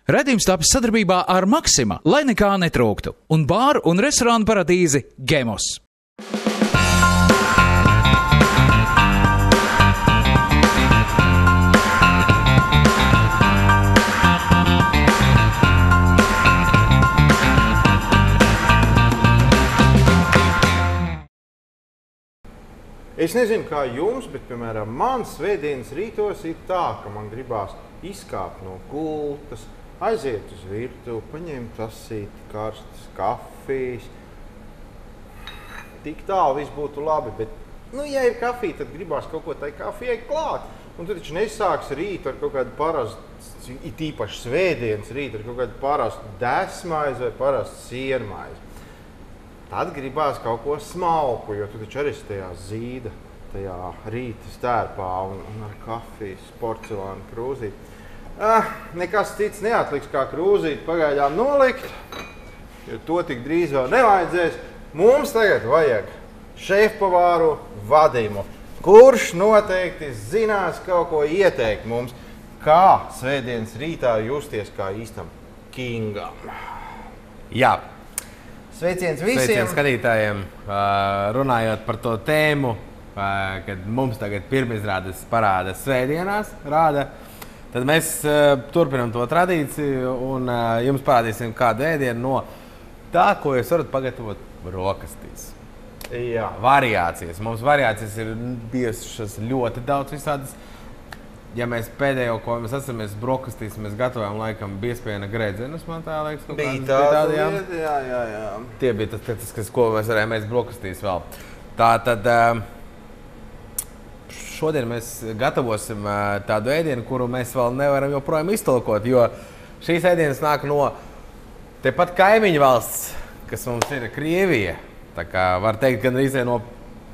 Raidījums tapis sadarbībā ar Maxima, lai nekā netrūktu, un bāru un restorānu paradīzi Gemos. Es nezinu, kā jums, bet, piemēram, man svētdienas rītos ir tā, ka man gribās izkāpt no gultas, aiziet uz virtuvi, paņemt tasīti karstas kafijas. Tik tālu viss būtu labi, bet, ja ir kafija, tad gribās kaut ko tai kafijai klāt. Un tu taču nesāks rītu ar kaut kādu parastu, it īpaši svētdienas rītu, ar kaut kādu parastu desmaizi vai parastu siermaizi. Tad gribās kaut ko smalku, jo tu taču arī tajā zīda, tajā rīta stērpā un ar kafijas porcelāna krūzīti. Nekas cits neatliks kā krūzīti pagaidām nolikt, jo to tik drīz vēl nevajadzēs. Mums tagad vajag šefpavāru Vadimu, kurš noteikti zinās kaut ko ieteikt mums, kā svētdienas rītā justies kā īstam kingam. Jā. Sveiciens visiem! Sveiciens skatītājiem, runājot par to tēmu, kad mums tagad pirmizrādes parāda svētdienās, tad mēs turpinām to tradīciju un jums parādīsim kādu ēdienu no tā, ko jūs varat pagatavot brokastīs. Jā. Variācijas. Mums variācijas ir bijušas ļoti daudz visādas. Ja mēs pēdējo, ko mēs atceramies brokastīs, mēs gatavojam laikam biespiena gredzenus, man tā liekas, kaut kādas bija tādi, jā. Tie bija tas, ko mēs varējām ēst brokastīs vēl. Tātad šodien mēs gatavosim tādu ēdienu, kuru mēs vēl nevaram joprojām iztulkot, jo šīs ēdienas nāk no tepat kaimiņu valsts, kas mums ir Krievija. Tā kā var teikt gan izē no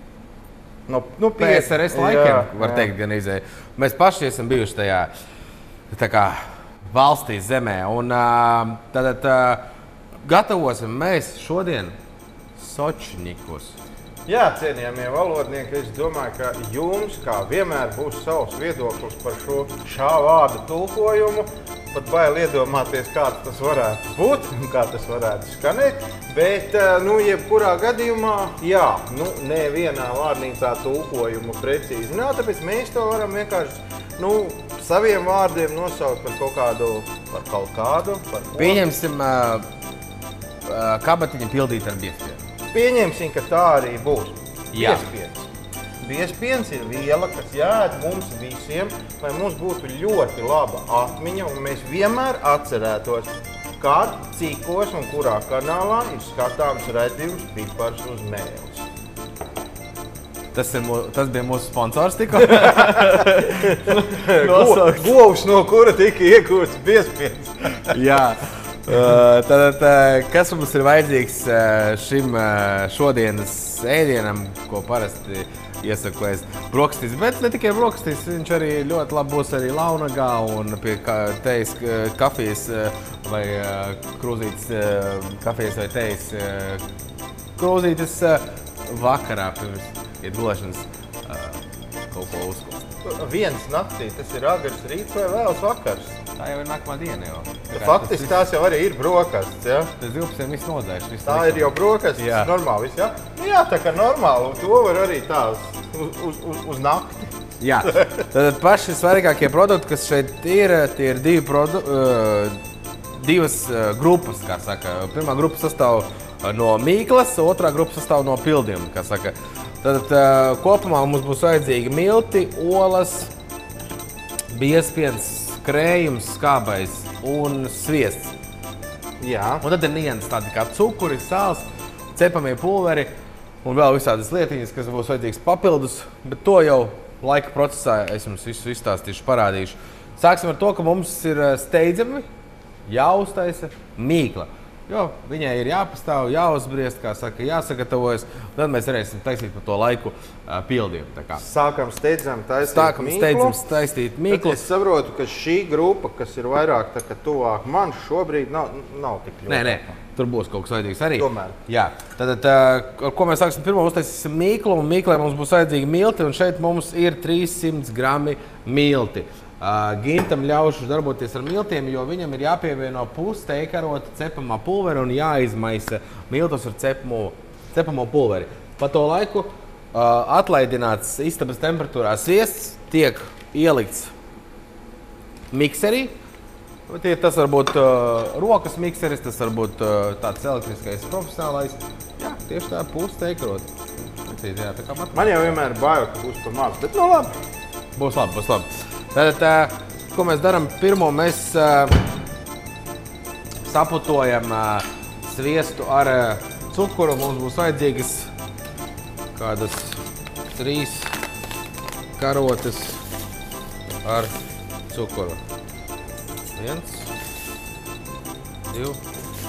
PSRS laikiem, var teikt gan izē. Mēs paši esam bijuši tajā tā kā valstī zemē. Un tad gatavosim mēs šodien sočņikus. Jā, cienījamie valodnieki, es domāju, ka jums, kā vienmēr, būs savs viedoklis par šā vārda tulkojumu. Pat bail iedomāties, kāds tas varētu būt un kā tas varētu skanēt. Bet, jebkurā gadījumā, nevienā vārnīcā tulkojumu precīzi nav, tāpēc mēs to varam vienkārši, saviem vārdiem nosaukt par kaut kādu. Pieņemsim kabatiņu pildīt ar biespienu. Pieņemsim, ka tā arī būs. Jā. Biespiens. Biespiens ir viela, kas jāēd mums visiem, lai mums būtu ļoti laba atmiņa, un mēs vienmēr atcerētos, kad, cikos un kurā kanālā ir skatāms redzījums Pipars uz mēles. Tas bija mūsu sponsors tikko. Govs, no kura tika iegūts biespiens. Jā. Tad, kas mums ir vajadzīgs šim šodienas ēdienam, ko parasti iesaku ēst brokastīs, bet ne tikai brokastīs, viņš arī ļoti labi būs arī launagā un pie tejas kafijas vai krūzītes kafijas vai tejas krūzītes vakarā pirms ir gulēšanas kaut ko uzkost. Viens naktī, tas ir agrs rīts vai vēls vakars? Tā jau ir nākamā diena jau. Faktiski tās jau arī ir brokastis, ja? Tas 12 viss nodzēš. Tā ir jau brokastis, tas ir normāli viss, ja? Jā, tā kā normāli, un to var arī tā uz nakti. Jā, tad paši svarīgākie produkti, kas šeit ir, tie ir divas grupas, kā saka. Pirmā grupa sastāv no mīklas, otrā grupa sastāv no pildiem, kā saka. Tad kopumā mums būs vajadzīgi milti, olas, biespiens, krējums, skābais un sviests. Jā. Un tad ir nianses tādi kā cukuri, sāls, cepamie pulveri un vēl visādas lietiņas, kas būs vajadzīgs papildus, bet to jau laika procesā es jums visu izstāstīšu, parādīšu. Sāksim ar to, ka mums ir steidzami jāuztaisa mīkla. Jo viņai ir jāpastāv, jāuzbriest, kā saka, jāsagatavojas, tad mēs varēsim taisīt par to laiku pildījumu. Sākam steidzam taisīt mīklu. Es saprotu, ka šī grupa, kas ir vairāk tā, ka tuvāk man, šobrīd nav tik ļoti. Nē, tur būs kaut kas vajadzīgs arī. Tomēr. Jā, tad, ar ko mēs sāksim pirmo, uztaisīsim mīklu, un mīklē mums būs vajadzīgi milti, un šeit mums ir 300 grami milti. Gintam ļaušu darboties ar miltiem, jo viņam ir jāpievieno pusteikarota cepamā pulveri un jāizmaisa miltus ar cepamo pulveri. Pa to laiku atlaidināts istabas temperatūrā sviests tiek ielikts mikserī. Tas var būt rokas mikseris, tas var būt tāds elektriskais profesionālais. Jā, tieši tā pusteikarota. Man jau vienmēr bail, ka būs pa maz, bet no labi. Būs labi. Tātad, ko mēs darām? Pirmo mēs saputojam sviestu ar cukuru. Mums būs vajadzīgas kādas 3 karotes ar cukuru. 1, 2,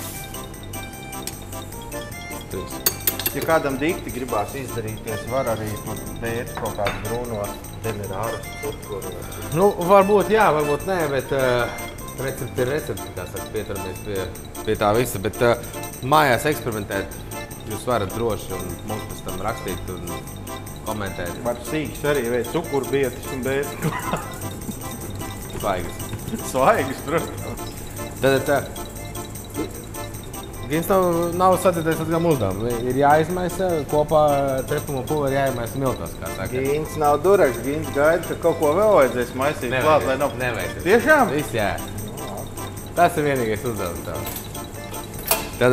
3. Ja kādam dikti gribās izdarīties, var arī pēc kaut kādu brūno demirāras cukuru. Nu, varbūt jā, varbūt nē, bet recepti ir recepti, kā saka, pieturamies pie tā visa. Bet mājās eksperimentēt jūs varat droši un mums pēc tam rakstīt un komentēt. Var sīks arī veids cukurbietis un bētis. Svaigas, protams. Tad Gins nav sadzirdējis atkal uzdevums. Ir jāizmaisa kopā cepamo pulveri, jāizmaisa miltos, kā saka. Gins nav duraks, Gins gaida, ka kaut ko vēl vajadzēs maisīt klāt, lai nav... Nevajag. Tiešām? Viss, jā. Tas ir vienīgais uzdevums tev. Tad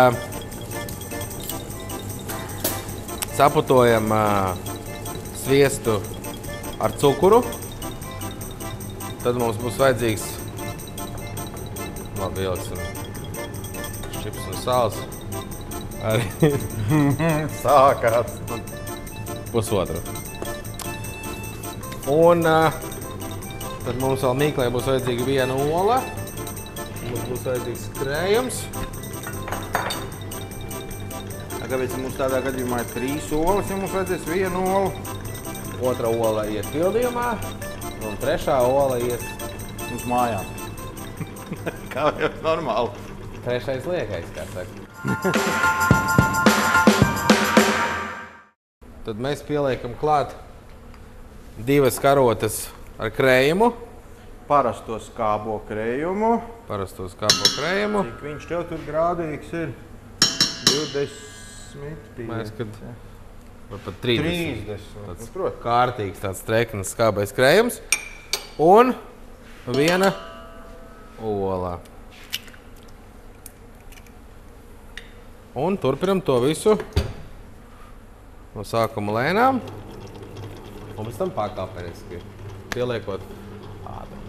saputojam sviestu ar cukuru. Tad mums būs vajadzīgs, labi, ieliksim čips un sāls. Arī sākās. Pusotru. Un tad mums vēl mīklē būs vajadzīga 1 ola. Mums būs vajadzīgs krējums. Kāpēc mums tādā gadījumā ir 3 olas, ja mums vajadzēs 1 olu? Otra ola iet pildījumā. Un 3. ola ies uz mājām. Kā jau normāli. 3. liekais, kā saka. Tad mēs pieliekam klāt 2 karotes ar krējumu. Parasto skābo krējumu. Cik viņš tev tur grādīgs ir? 25. Mēs, kad... Vai pat 30. 30. Tāds kārtīgs tāds treknis skābais krējums. Un 1 ola. Un turpinam to visu no sākuma lēnām. Un pēc tam pakāpeniski pieliekot ātri.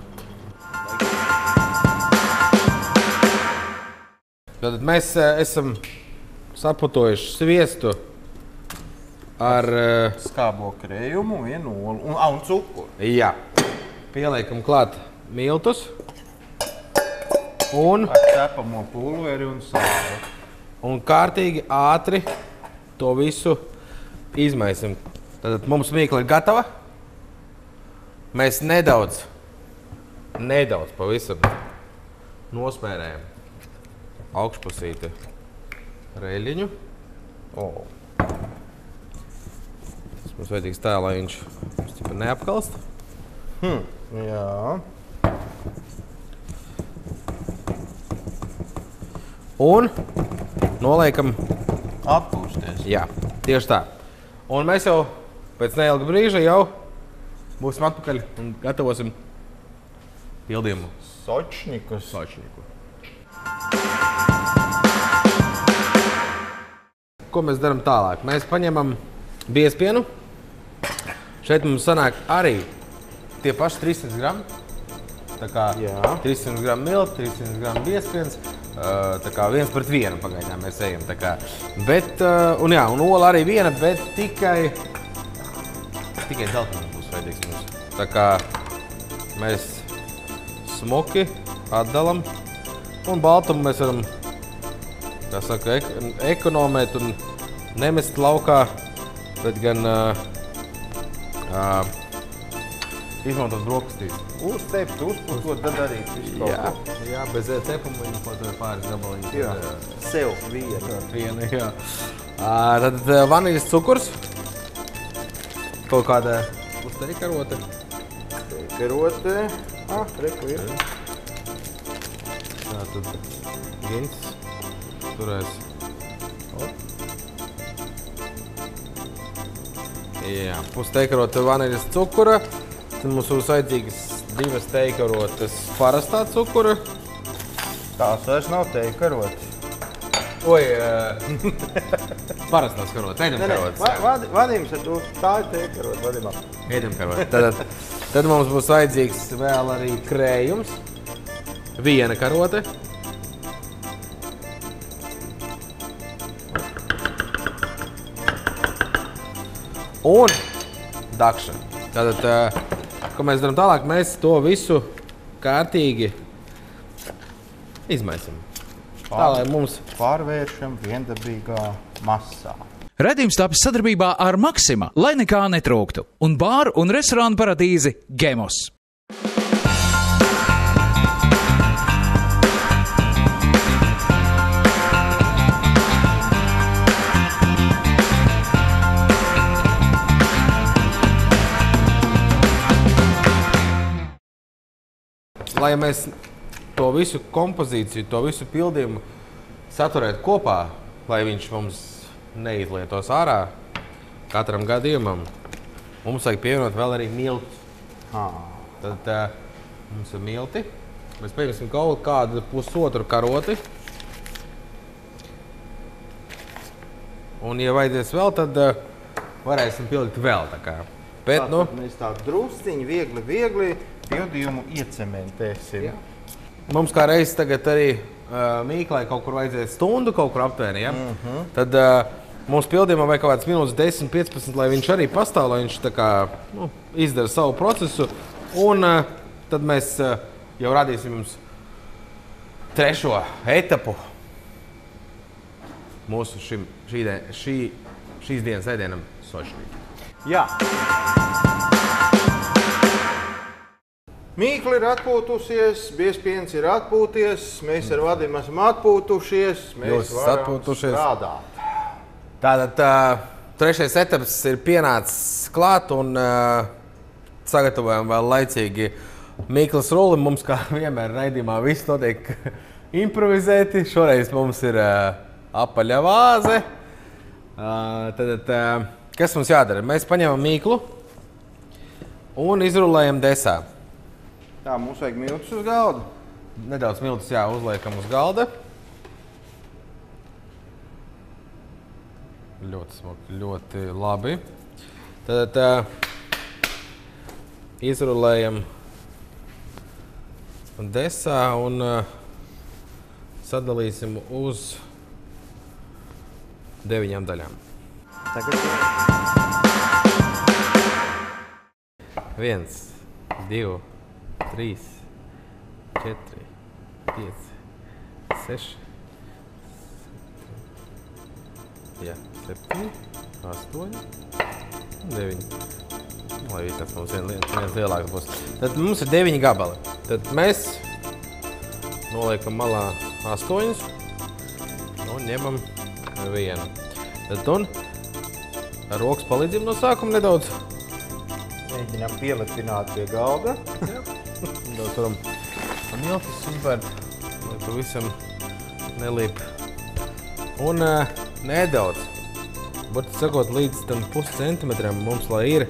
Tad mēs esam saputojuši sviestu ar skābo krējumu, 1 olu un cukuru. Jā. Pieliekam klāt miltus un ar cepamo pulveri un sāli. Un kārtīgi ātri to visu izmaisim. Tad mums mīkla ir gatava. Mēs nedaudz pavisam nospērējam augšpusīti reļiņu. Tas mums vajadzīgs tā, lai viņš neapkalst. Jā. Un noliekam atpūsties. Jā, tieši tā. Un mēs jau pēc neilga brīža jau būsim atpakaļ un gatavosim pildījumu. Sočniku. Ko mēs darām tālāk? Mēs paņemam biezpienu. Šeit mums sanāk arī tie paši 300 gramu. Tā kā 300 gramu milti, 300 gramu biezpiens. Tā kā 1 pret 1 pagaidām mēs ejam. Tā kā. Bet, un ola arī 1, bet tikai dzeltenis būs vajadzīgs mums. Tā kā mēs smuki atdalam. Un baltumu mēs varam, kā saka, ekonomēt un nemest laukā, bet gan izmantot brokastīs. Uztept, uzputot, tad darīt visu kaut ko. Jā, bez cepuma viņi pat pāris gabaliņus. Jā, sev vienu, jā. Tad vaniļas cukurs. Kaut kāda uzteikarote. Karote. Reku ir. Tā tad Gins turēs. Jā, pusteikarote vaniļas cukura. Tad mums būs vajadzīgas 2 teikarotes parastā cukura. Tās vairs nav teikarotes. Parastās karotes, ēdamkarotes. Vadījums ar to, tā ir teikarote, vadījumā. Ēdamkarotes. Tad mums būs vajadzīgs vēl arī krējums. 1 karote. Un dakša. Tātad, ko mēs darām tālāk, mēs to visu kārtīgi izmaisam. Tā, lai mums pārvēršam viendabīgā masā. Raidījums tapis sadarbībā ar Maxima, lai nekā netrūktu, un bāru un restorānu paradīzi Gemos. Lai mēs to visu kompozīciju, to visu pildījumu saturētu kopā, lai viņš mums neizlietos ārā katram gadījumam, mums vajag pievienot vēl arī miltus. Tad mums ir milti. Mēs pieņemsim kaut kādu pusotru karoti. Un, ja vajadzēs vēl, tad varēsim pildīt vēl tā kā. Bet, mēs tā drusciņi viegli pildījumu iecementēsim. Jā. Mums kā reiz tagad arī Mīklai kaut kur vajadzēja stundu kaut kur aptvēri, ja? Tad mums pildījumā vajag kaut kāds minūtes 10-15, lai viņš arī pastāv, lai viņš tā kā izdara savu procesu. Un tad mēs jau radīsim jums 3. etapu mūsu šīs dienas ēdienam sošļī. Jā. Mīkla ir atpūtusies, biezpiens ir atpūties, mēs ar Vadimu esam atpūtušies, mēs varam strādāt. Tātad 3. etaps ir pienācis klāt un sagatavojam vēl laicīgi Mīklas rulli. Mums kā vienmēr raidījumā viss notiek improvizēti. Šoreiz mums ir apaļa vāze. Kas mums jādara? Mēs paņemam Mīklu un izrullējam desā. Tā, mums vajag miltus uz galda. Nedaudz miltus, jā, uzliekam uz galda. Ļoti smuki, ļoti labi. Tad izrullējam desā un sadalīsim uz 9 daļām. Tagad 1, 2, 3, 4, 5, 6, 7, 8, 9. Lai tas mums viens lielāks būs. Tad mums ir 9 gabali. Tad mēs noliekam malā 8 un ņemam 1. Tad un ar rokas palīdzību no sākuma nedaudz mēģinām pielipināt pie galda. Nedaudz varam miltus uzbērt, lai pavisam nelīp. Un nedaudz, burtiski sakot, līdz tam puscentimetram mums, lai ir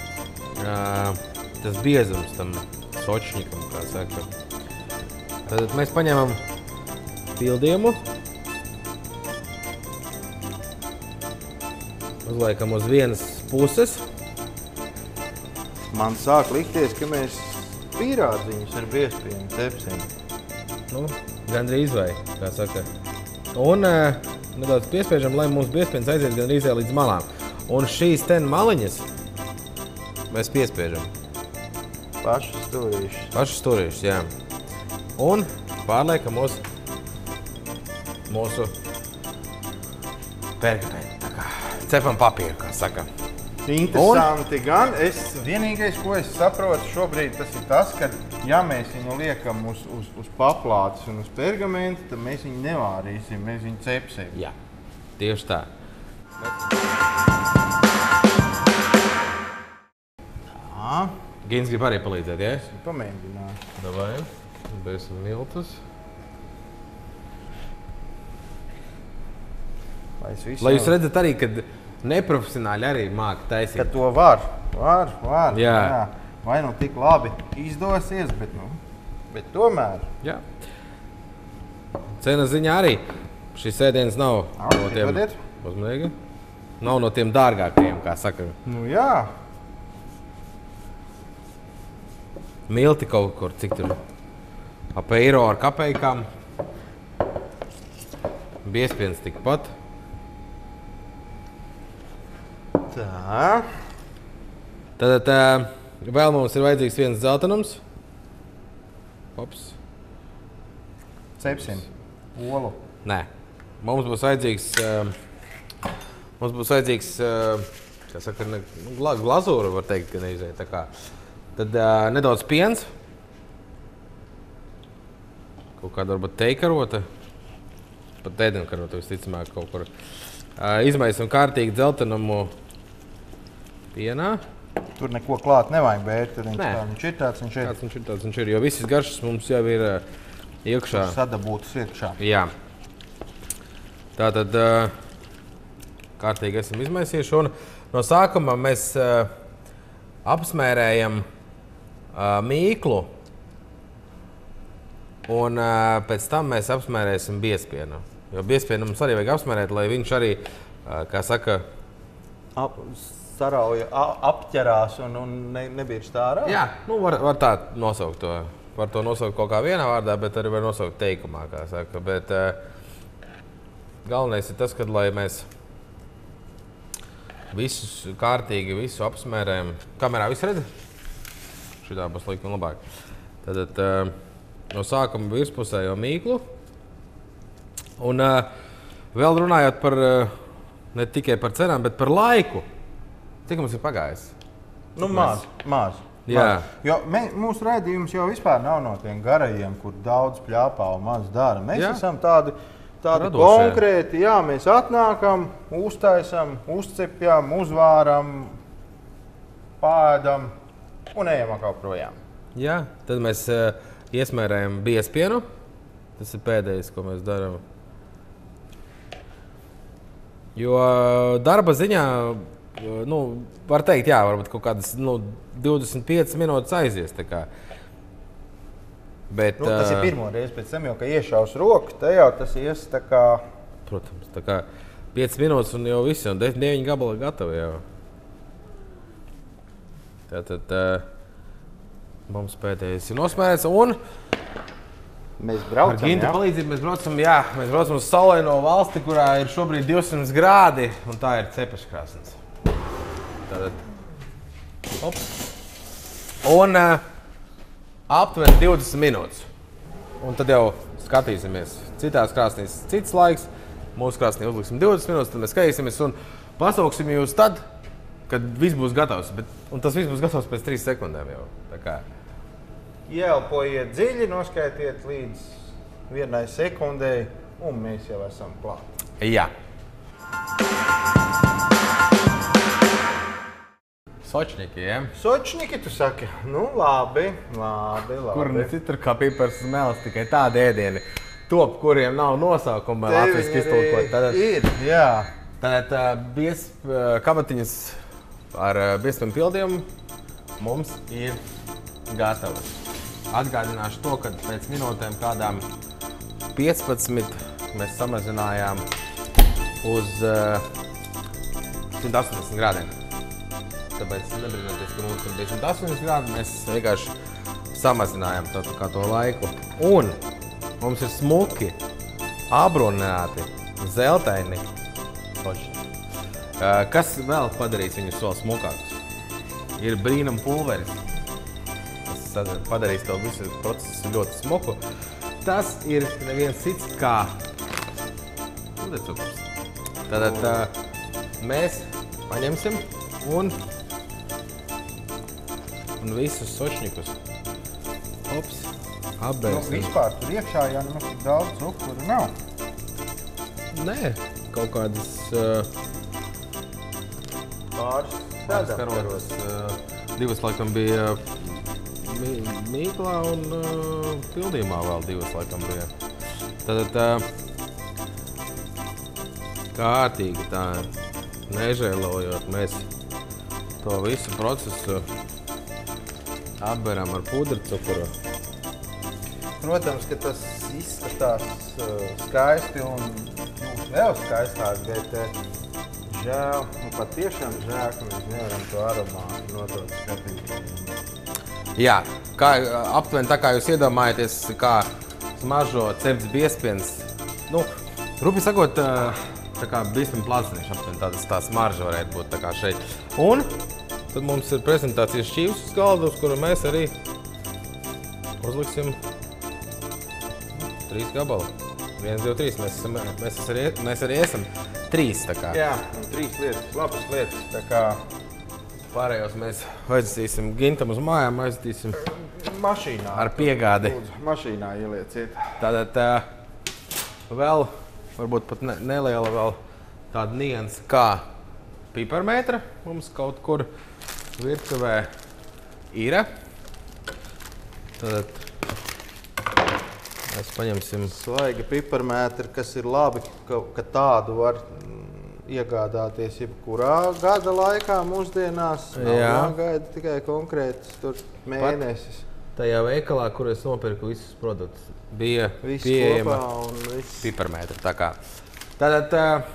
tas biezums tam sočņikam, kā saka. Tad mēs paņemam pildījumu, uzliekam uz vienas puses. Man sāk likties, ka mēs pīrādziņus ar biezpienu cepsim. Gandrīz vai, kā saka. Un nedaudz piespiežam, lai mūsu biezpiens aiziet gandrīz līdz malām. Un šīs ten maliņas mēs piespiežam. Pašas stūrīšas. Pašas stūrīšas, jā. Un pārliekam uz mūsu pergamentu. Tā kā cepam papīru, kā saka. Interesanti gan. Vienīgais, ko es saprotu šobrīd, tas ir tas, ka ja mēs viņu liekam uz paplātes un uz pergamentu, tad mēs viņu nevārīsim, mēs viņu cepsim. Jā, tieši tā. Gins grib arī palīdzēt, ja? Pamēģināt. Davai. Bēsim miltus. Lai jūs redzat arī, kad neprofesionāļi arī māka taisīt. Ka to var. Jā. Vai nu tik labi izdosies, bet tomēr. Jā. Cenas ziņā arī šis ēdiens nav no tiem... Uzmanīgi. Nav no tiem dārgākajiem, kā saka. Nu jā. Milti kaut kur, cik tur ap eiro ar kapeikām. Biespiens tikpat. Tā. Tad vēl mums ir vajadzīgs viens dzeltenums. Ops. Cepsim. Olu. Nē. Mums būs vajadzīgs, kā saka, glazūra, var teikt, ka neizēja tā kā. Tad nedaudz piens. Kaut kāda varbūt teikarota. Pat ēdienkarota visticamāk kaut kur. Izmaisam kārtīgi dzeltenumu pienā. Tur neko klāt nevajag, bet viņš ir tāds, viņš ir. Jo visas garšas mums jau ir iekšā. Sadabūtas iekšā. Jā. Tātad kārtīgi esam izmaisījuši. Un no sākuma mēs apsmērējam mīklu. Un pēc tam mēs apsmērēsim biespienu. Jo biespienu mums arī vajag apsmērēt, lai viņš arī, kā saka... Sarauja, apķerās un nebirst ārā? Jā, nu var tā nosaukt to. Var to nosaukt kaut kā vienā vārdā, bet arī var nosaukt teikumā, kā saka. Bet galvenais ir tas, kad lai mēs visus kārtīgi, visu apsmērējam. Kamerā viss redz? Šitā būs laikam labāk. Tad no sākuma virspusējo mīklu. Un vēl runājot par, ne tikai par cenām, bet par laiku. Cik mums ir pagājis? Nu, maz. Jā. Jo mūsu raidījums jau vispār nav no tiem garajiem, kur daudz pļāpā un maz dara. Mēs esam tādi konkrēti, jā, mēs atnākam, uztaisam, uzcepjam, uzvāram, pēdam un ejam atkal projām. Jā, tad mēs iesmērējam biespienu. Tas ir pēdējais, ko mēs darām. Jo darba ziņā, var teikt, jā, varbūt kaut kādas 25 minūtes aizies. Tā kā. Bet, tas ir pirmo reizi pēc tam, ka iešaus roku, te jau tas ies tā kā... Protams, tā kā 5 minūtes un jau viss, un 9 gabali gatavi jau. Tātad mums pēdējais ir nosmērēts un... Mēs braucam, ar Ginta palīdzību mēs braucam uz saulaino valsti, kurā ir šobrīd 200 grādi, un tā ir Cepeškrāsns. Tātad, un aptuveni 20 minūtes. Un tad jau skatīsimies. Citās krāsnīs cits laiks, mūsu krāsnī uzliksim 20 minūtes, tad mēs skatīsimies un pasauksim jūs tad, kad viss būs gatavs. Un tas viss būs gatavs pēc 3 sekundēm jau. Tā kā. Ieelpojiet dziļi, noskaitiet līdz 1 sekundei, un mēs jau esam klāt. Jā. Sočniki, ja? Sočniki, tu saki? Nu, labi. Kur ne citur kā pipars uz mēles, tikai tādi ēdieni top, kuriem nav nosaukuma latviski iztulkot. Ir, jā. Tātad kabatiņas ar biespiem pildījumu mums ir gatavas. Atgādināšu to, ka pēc minūtēm kādām 15 mēs samazinājām uz 180 grādiem. Tāpēc nebrīnoties, ka mums ir 180 grādi, mēs vienkārši samazinājām to laiku. Un mums ir smuki, abrunēti, zeltaini soči. Kas vēl padarīs viņus vēl smukākus? Ir brīnum pulveris. Tas padarīs to visu procesu ļoti smuku. Tas ir neviens cits kā ūdencukurs. Tātad mēs paņemsim un visus sočņikus apbērsim. Vispār tur iekšā jau nemaz tik daudz cukuru nav. Nē, kaut kādas pāris karotas. Divas laikam bija mīklā un pildījumā vēl 2 laikam bija. Tad kārtīgi tā nežēlojot, mēs to visu procesu apberam ar pudrcukuru. Protams, ka tas izskatās skaisti un vēl skaistāk, bet žēl, patiešām žēl, ka mēs nevaram to aromātu nodot skatītājiem. Jā, aptuveni tā kā jūs iedomājaties, kā smaržo cepts biespiens. Rupi sakot, tā kā biespienu plāciniši aptuveni tā smarža varētu būt tā kā šeit. Un tad mums ir prezentācijas šķīvs uz galda, uz kuru mēs arī uzliksim 3 gabalu. 1, 2, 3. Mēs arī esam 3. Tā kā. Jā, un 3 lietas, labas lietas. Tā kā pārējos mēs aizstīsim Gintam uz mājām, aizstīsim mašīnā. Ar piegādi. Lūdzu, mašīnā ielieciet. Tātad vēl, varbūt pat neliela vēl tāda nianse kā piparmetra mums kaut kur virtuvē ir. Tātad mēs paņemsim Svaiga piparmetri, kas ir labi, ka tādu var iegādāties jebkurā gada laikā mūsdienās. Nav jāgaida tikai konkrētas tur mēnesis. Tajā veikalā, kur es nopirku visus produktus, bija Viss pieejama kopā un viss. piparmetri. Tā kā. Tātad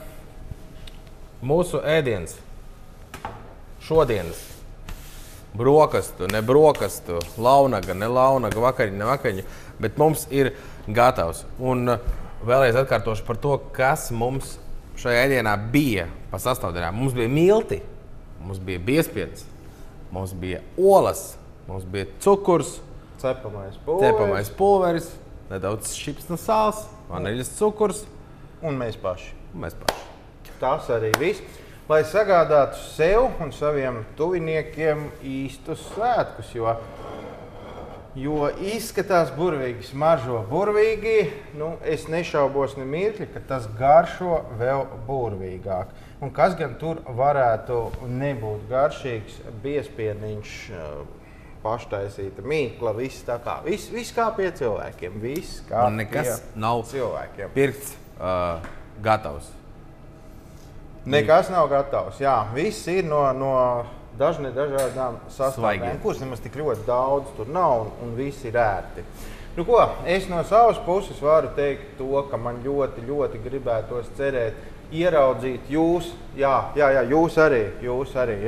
mūsu ēdiens šodienas brokastu, ne brokastu, launaga, ne launaga, vakariņu, ne vakariņu, bet mums ir gatavs. Un vēlreiz atkārtošu par to, kas mums šajā ēdienā bija pa sastāvdaļām. Mums bija milti, mums bija biespiens, mums bija olas, mums bija cukurs, cepamais pulveris, nedaudz šipsna sāls, vaniļas cukurs. Un mēs paši. Tas arī viss. Lai sagādātu sev un saviem tuviniekiem īstus svētkus, jo izskatās burvīgi, smaržo burvīgi, es nešaubos ne mirkļi, ka tas garšo vēl burvīgāk. Un kas gan tur varētu nebūt garšīgs, biespieniņš, paštaisīta mīkla, viss tā kā, viss kā pie cilvēkiem, viss kā nekas pie nav cilvēkiem. Pirkts gatavs. Nekas nav gatavs, jā. Viss ir no dažādām sastāvdaļām, kuras nemaz tik ļoti daudz tur nav un viss ir ērti. Es no savas puses varu teikt to, ka man ļoti, ļoti gribētos cerēt, ieraudzīt jūs, jūs arī,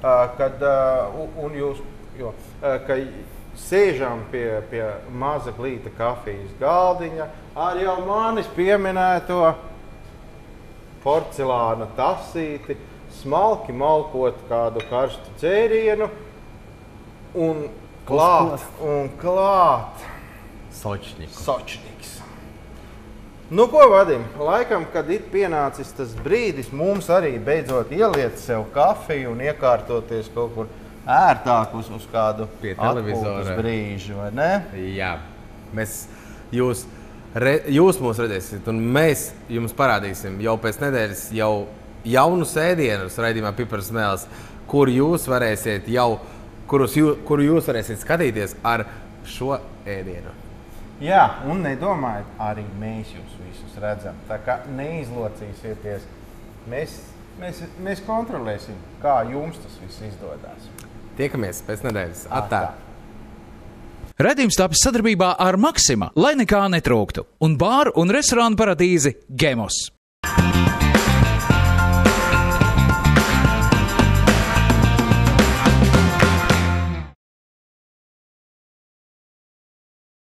ka sēžam pie maza glīta kafijas galdiņa ar jau manis pieminēto porcelāna tasīti, smalki malkot kādu karstu dzērienu un klāt sočniks. Ko, Vadim, laikam, kad ir pienācis tas brīdis, mums arī beidzot ieliet sev kafiju un iekārtoties kaut kur ērtāk uz kādu atpūtas brīžu, vai ne? Jā, jūs mūs redzēsiet, un mēs jums parādīsim jau pēc nedēļas jaunus ēdienus raidījumā Piparas smēles, kuru jūs varēsiet skatīties ar šo ēdienu. Jā, un nedomājiet, arī mēs jūs visus redzam. Tā kā neizlocīsieties, mēs kontrolēsim, kā jums tas viss izdodās. Tiekamies pēc nedēļas. Atā! Raidījums tapis sadarbībā ar Maxima, lai nekā netrūktu, un bāru un restorānu paradīzi Gemos.